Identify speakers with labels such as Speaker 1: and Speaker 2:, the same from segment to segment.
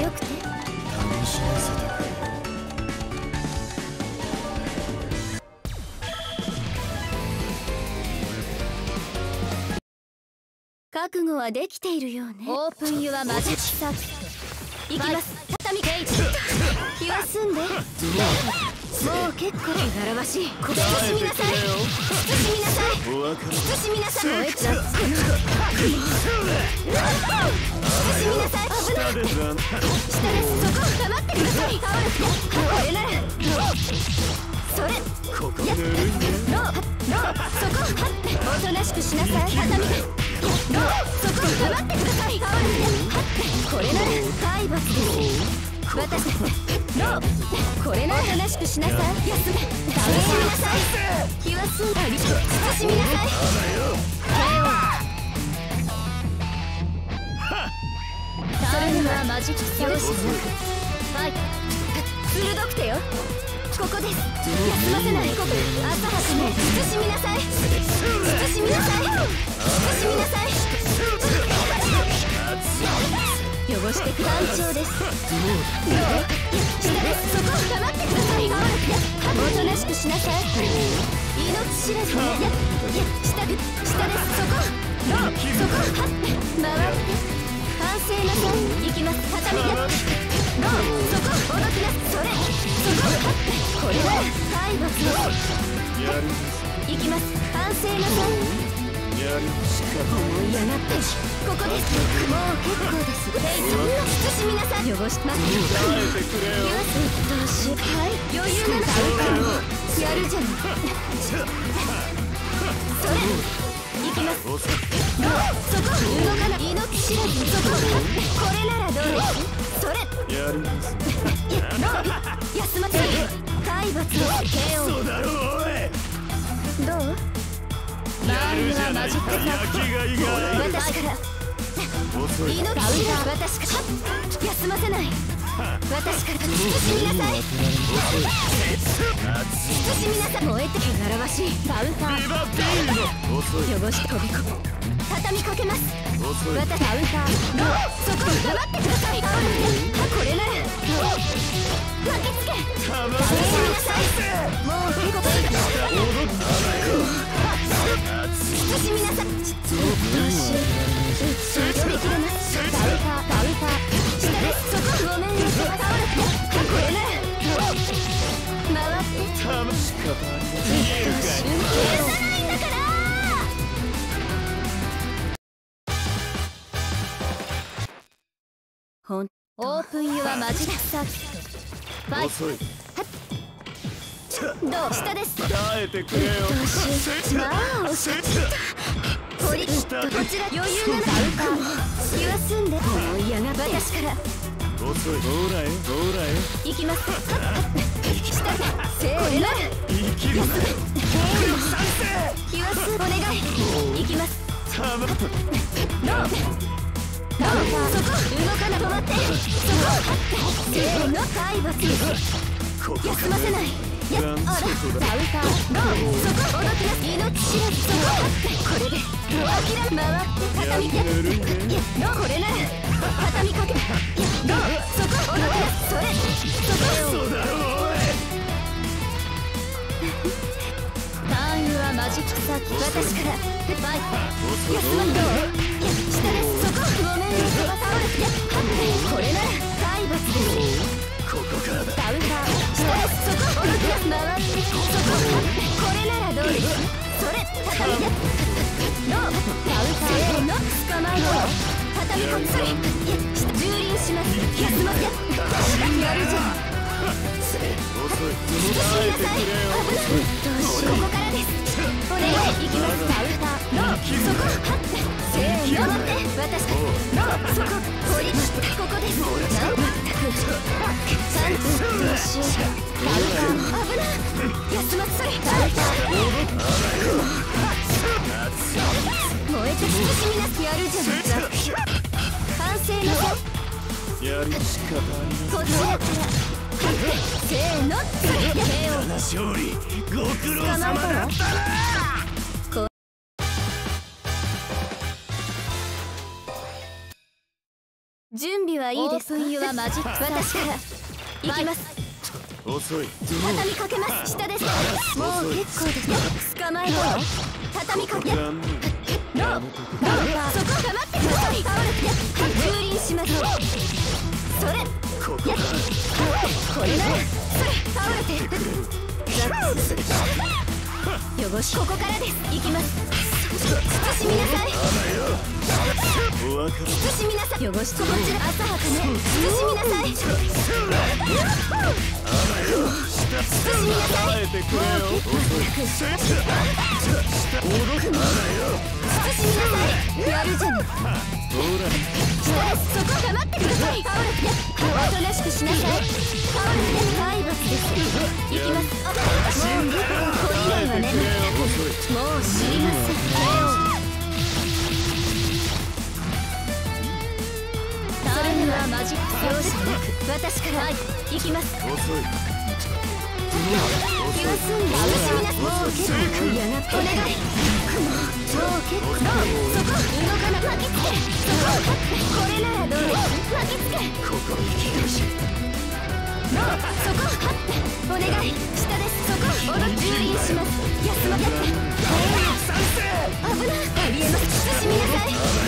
Speaker 1: 強くて
Speaker 2: 楽しませてくれ。
Speaker 1: 覚悟はできているようね。オープンユアマジックサーキット。いきます。畳ゲイト。気は済んで。もう結構柄わしい。慎みなさい。慎みなさい。慎みなさい。燃えちゃう。慎みなさい。危ない。下です。そこ黙ってください。倒れて。これなら。それ。ここでロー。そこはっておとなしくしなさい。畳で。そこ黙ってください。倒れて。これなら体罰です。私ローこれなら正しくしなさい。休め。倒しみなさい。気は済んだり慎みなさい。それにはマジックセオシーなくファイト鋭くてよ。ここです。休ませない。ここ浅はかね。慎みなさい。慎みなさい。慎みなさい。汚してく団長です。下です。そこ黙ってください。おとなしくしなさい。命知らずね。下です。そこはって回って反省なさい。行きます。畳でそこおどきなそれそこはってこれなら体罰を行きます。反省なさい。思い上がってここです。もう結構です。そんな慎みなさい。汚します。どうしはい余裕ならやるじゃない。それ行きます。そこ動かない命知らず。そここれならどうです。それやります休ませる体罰を KO どう周りはマジックサー私から命が私から休ませない。私から慎みなさい。慎みなさい。燃えて汚らわしいカウンター汚して飛び込む畳みかけます。私カウンターそこ黙ってください。これなら巻きつけ倒しみなさい。もう結構慎みなさい。どうしよう飛び切れます。カウンター下です。そこごめんなさい。倒れてこれなら回って仕方ありません。許さないんだから。ほんオープンユアマジックサーキットファイトどう下です。
Speaker 2: 耐えてくれよ。
Speaker 1: どうしようまあおっしゃってたポリこちら余裕なら気は済んでもう嫌が私から
Speaker 2: 遅い。ほらよほらよ
Speaker 1: 行きます。下せーの
Speaker 2: 生きるな。
Speaker 1: 気は済んお願い行きます。ローそこ動かな止まってそこせーの体罰休ませない。あらダウンターローそこおどきな命知らず。そここれで諦め回って畳みローこれなら畳みかけローそこおどきなそれそこターンユアマジックサーキ私からファイト休まんどう下です。そこごめんなさい。倒れてこれなら体罰です。
Speaker 2: ここからだ。
Speaker 1: ダウンター下です。そこおどきな回ってそここれならどうです。それ畳でローダウンターの捕まえろ畳み込みそれ蹂躙します。休ませやるじゃん。
Speaker 2: 遅い。
Speaker 1: 慎みなさい。危ないどうしようここからです。お願い行きます。ダウンターローそこせーの待って私ローそこポリここです。なんまったく3分どうしようダウンター危ない休ませそれダウンター燃えて慎みなすやるじゃん。反省なさい。
Speaker 2: やり仕方ありま
Speaker 1: こちらからせーのそれKO
Speaker 2: 勝利ご苦労様だったな。
Speaker 1: 準備はいいですか。オープンユアマジック。私から行きます。
Speaker 2: 遅い。
Speaker 1: 畳みかけます。下です。もう結構です。捕まえろ。畳みかけ。ノー。そこ黙ってください。蹂躙します。それ。
Speaker 2: ここだ。
Speaker 1: これなら。それ。倒れて。汚し。ここからです。行きます。慎みなさい。慎みなさい。汚し。こちら。浅はかね。慎みなさい。慎みなさい。
Speaker 2: 耐えてくれよ。
Speaker 1: 慎みなさい。やるじゃない。下です。そこ黙ってください。おとなしくしなさい。体罰です。行きます。もう懲りないわね。もう知りません。それではマジック容赦なく私から行きます。
Speaker 2: 遅い。
Speaker 1: 気は済んで楽しみな。もう結構嫌な。お願い。もう結構。そこ動かな。巻きつけ。そここれならどうです。巻きつけ。
Speaker 2: 心意気よし。
Speaker 1: そこお願い。下です。そこ蹂躙します。休ませて。危ない。ありえます。慎みなさい。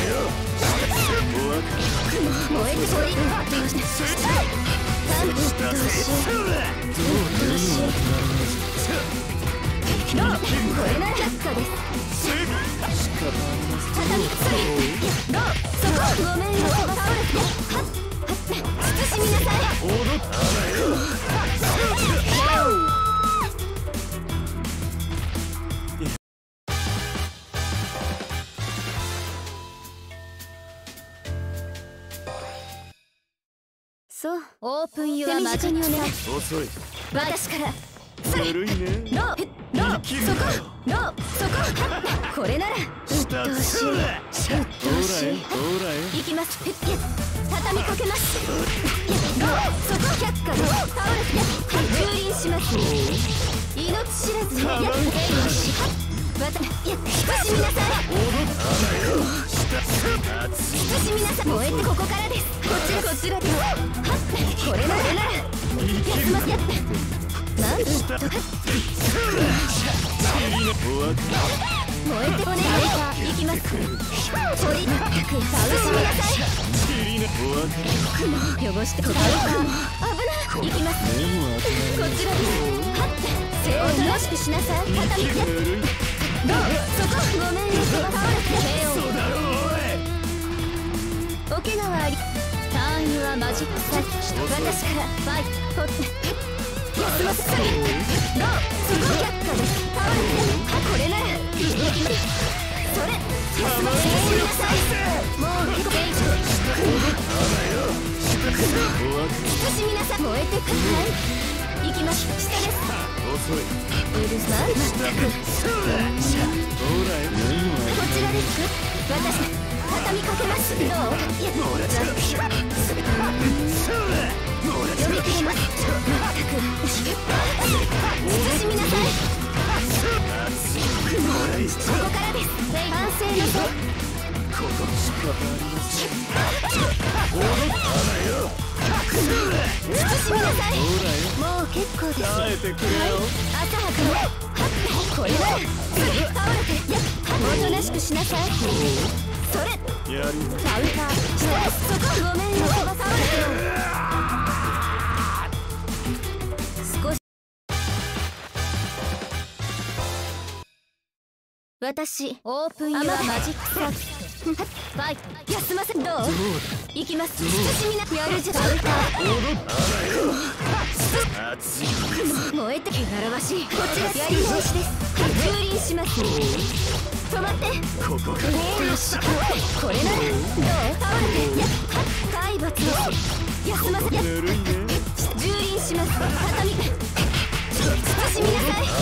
Speaker 1: 燃えてこい。どうして。どうしよう。これなら却下です。畳みそれ。そこごめんよ。倒れて。慎みなさい。そう、オープンユアマジにお願い。
Speaker 2: 遅い。
Speaker 1: 私から。それ。
Speaker 2: ずるいね。
Speaker 1: ノー、そこ、ノー、そこ。これなら。うっとうしい。うっとうしい。行きます。畳みかけます。ノー、そこ却下です。倒れて。蹂躙します。命知らずに。よし。慎みなさい。慎みなさい。燃えてここからです。こちらです。これなら。休ませて。なんと。燃えてお願い。行きます。取り。楽しみなさい。汚してここ。危ない。行きます。こちらです。おとなしくしなさい。畳みて。そこごめんよ。倒れて。お怪我はあり。ターンユアマジックサイズ。私からファイト。取って休ませて。そこ却下です。倒れて。これなら。それ。休ませてください。もう結構。慎みなさい。燃えてください。行きます。下です。
Speaker 2: 遅い。
Speaker 1: うるさい。まったく。こちらですか。私畳みかけます。どう。読み切れます。まったく。慎みなさい。ここからです。反省のと。慎みなさい。もう結構です。
Speaker 2: 耐えてくれよ。
Speaker 1: 浅はかね。これなら。倒れて。おとなしくしなさい。それ。
Speaker 2: やりま
Speaker 1: カウンター。そこごめんよ。倒れて。少し。私オープンユアマジックサービス。ファイト。休ませ。どう。行きます。慎みなくやるじゃ。カウンター。燃えて。汚らわしい。こちらやり直しです。蹂躙します。止まって。
Speaker 2: ここか。
Speaker 1: よし。これなら。どう。倒れて。体罰を。休ませ。
Speaker 2: ぬるいね。
Speaker 1: 蹂躙します。畳み。慎みなさい。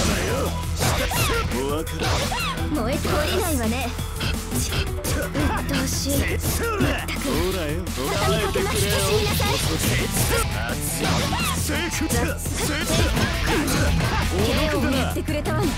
Speaker 1: 燃えて降りないわね。うっとうしい。まったく。畳みかけます。慎みなさい。KOをやってくれたわね。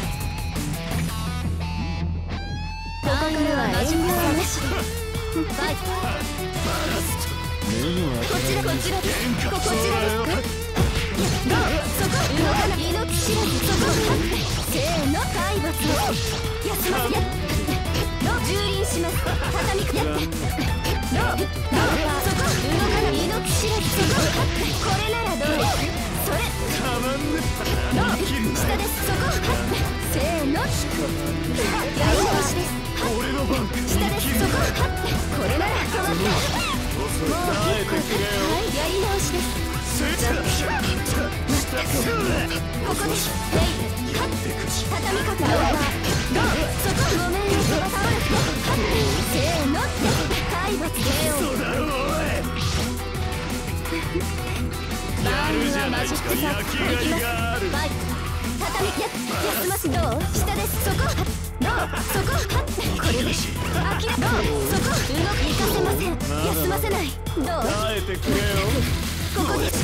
Speaker 1: ここからは遠慮はなしで。ファイト。 こちらです。こちらです。どうそこ動かない。命知らずそこせーの体罰を休ませやどう蹂躙します。畳みやってどうそこ動かない。命知らずそここれならどうです。それどう下です。そこせーのやり直しです。下です。そここれなら止まった。もう結構やり直しです。ここです。畳みかけどうそこごめんよ倒れてせーの体罰バーンはマジックサークいきます。バイ畳休ます。どう下です。そこどうそここれです。あきらどうそこ動く行かせません。休ませない。どう
Speaker 2: 耐えてくれよ。
Speaker 1: ここです。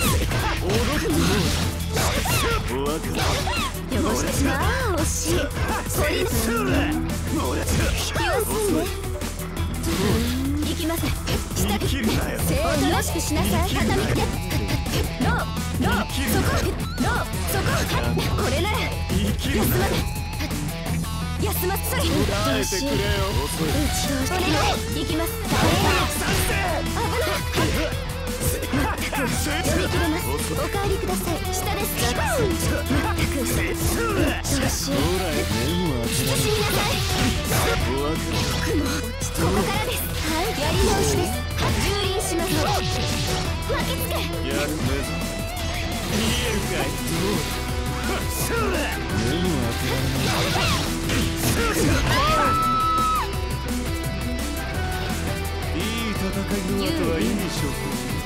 Speaker 1: 汚してしまう。惜しい。これです気は済んで行きません。下でせーのしくしなさい。畳みかけどうそこどうそここれなら休ませそれ
Speaker 2: 耐えてくれよ。
Speaker 1: お願い行きます。危ない読み切れます。お帰りください。下です。まったくどうしよう。慎みなさい。ここからです。はいやり直しです。蹂躙します。巻きつけ
Speaker 2: やるね。見えるかい。いい戦いの後はいいでしょう。